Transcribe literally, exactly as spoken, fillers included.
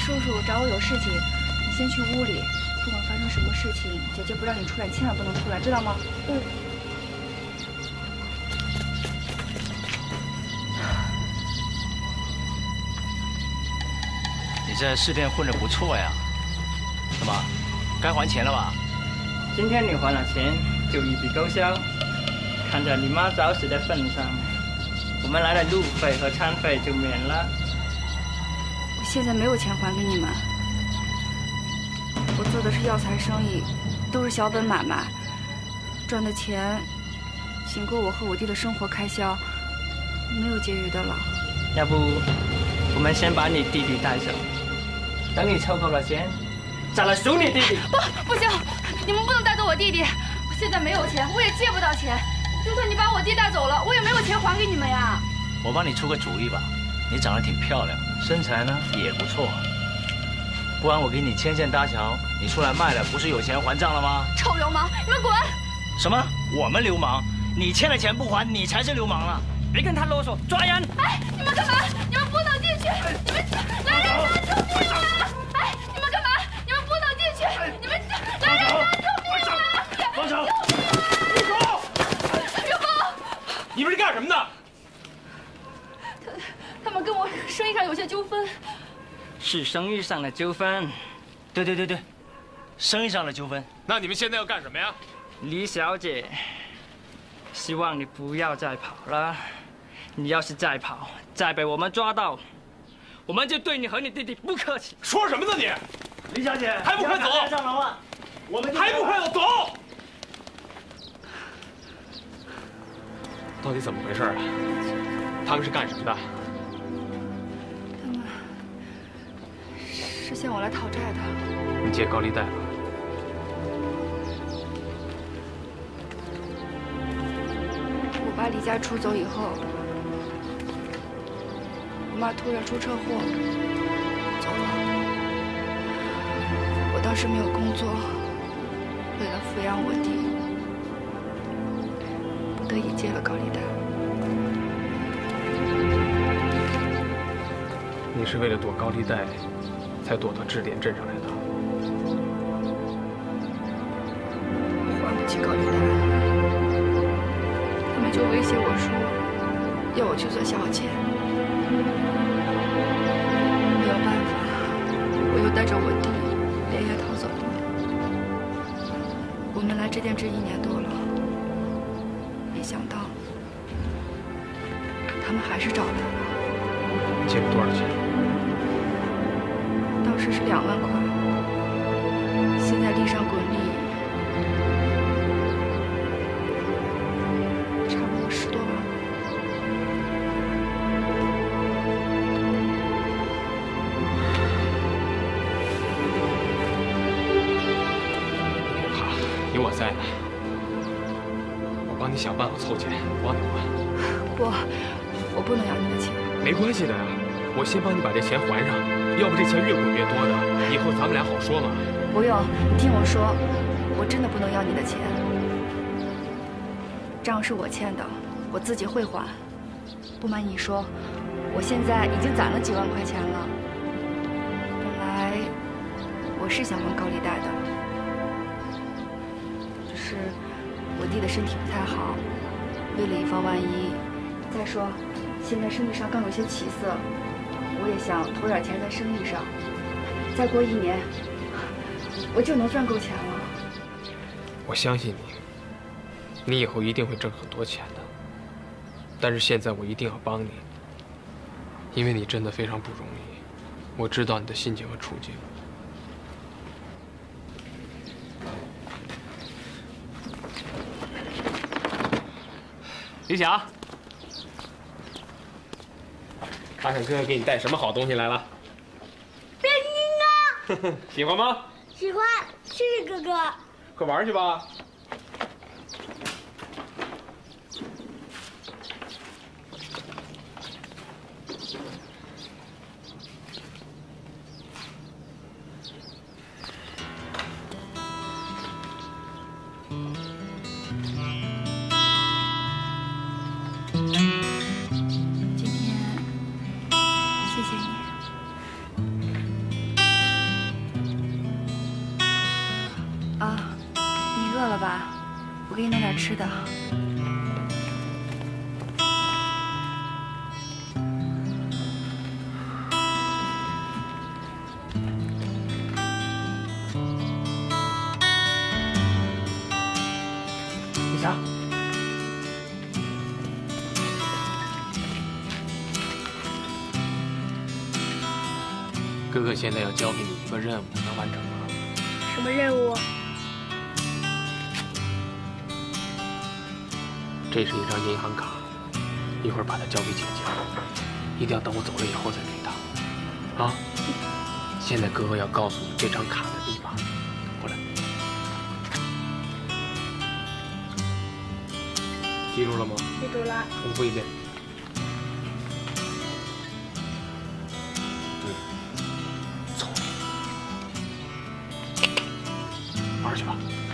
叔叔找我有事情，你先去屋里，不管发生什么事情，姐姐不让你出来，你千万不能出来，知道吗？嗯。 你在市店混得不错呀，怎么，该还钱了吧？ 今天你还了钱，就一笔勾销。看在你妈早死的份上，我们来的路费和餐费就免了。 我现在没有钱还给你们，我做的是药材生意，都是小本买卖，赚的钱仅够我和我弟的生活开销，没有结余的了。 要不，我们先把你弟弟带走，等你凑够了钱，再来赎你弟弟。 不，不行，你们不能带走我弟弟，我现在没有钱，我也借不到钱。就算你把我弟带走了，我也没有钱还给你们呀。 我帮你出个主意吧，你长得挺漂亮，身材呢也不错，不然我给你牵线搭桥，你出来卖了，不是有钱还账了吗？ 臭流氓，你们滚！ 什么？我们流氓？你欠了钱不还，你才是流氓啊！ 别跟他啰嗦，抓人！ 哎，你们干嘛？你们不能进去！你们来人呐！救命啊！哎，你们干嘛？你们不能进去！你们来人呐！救命啊！ 放手！ 住手！岳峰， 你们是干什么的？ 他他们跟我生意上有些纠纷。 是生意上的纠纷。 对对对对，生意上的纠纷。 那你们现在要干什么呀？ 李小姐，希望你不要再跑了。你要是再跑，再被我们抓到，我们就对你和你弟弟不客气。 说什么呢你？ 李小姐， 还不快走！ 上楼啊！我们还不快走！走！到底怎么回事啊？他们是干什么的？ 他们是向我来讨债的。 你借高利贷了？ 我爸离家出走以后，我妈突然出车祸走了。我当时没有工作，为了抚养我弟，不得已借了高利贷。 你是为了躲高利贷，才躲到支点镇上来的？ 我还不起高利贷，他们就威胁我说，要我去做小妾。没有办法，我又带着我弟连夜逃走了。我们来这店治一年多了，没想到他们还是找来了。 借了多少钱？ 当时是两万块，现在利上滚利，差不多十多万。 别怕，有我在呢，我帮你想办法凑钱，不让你还。 不，我不能要你的钱。 没关系的呀，我先帮你把这钱还上，要不这钱越滚越多的，以后咱们俩好说嘛。 不用，你听我说，我真的不能要你的钱。账是我欠的，我自己会还。不瞒你说，我现在已经攒了几万块钱了。本来我是想还高利贷的，只是我弟的身体不太好，为了以防万一，再说现在生意上刚有些起色，我也想投点钱在生意上。再过一年，我就能赚够钱了。 我相信你，你以后一定会挣很多钱的。但是现在我一定要帮你，因为你真的非常不容易，我知道你的心情和处境。李想，看看哥哥给你带什么好东西来了。 变形金刚， 喜欢吗？ 喜欢，谢谢哥哥。 快玩去吧。 今天谢谢你。 饿了吧？我给你弄点吃的。 李霞，哥哥现在要交给你一个任务，能完成吗？ 什么任务？ 这是一张银行卡，一会儿把它交给姐姐，一定要等我走了以后再给她。啊！现在哥哥要告诉你这张卡的密码，过来，记住了吗？ 记住了。 重复一遍。嗯，聪明，玩去吧。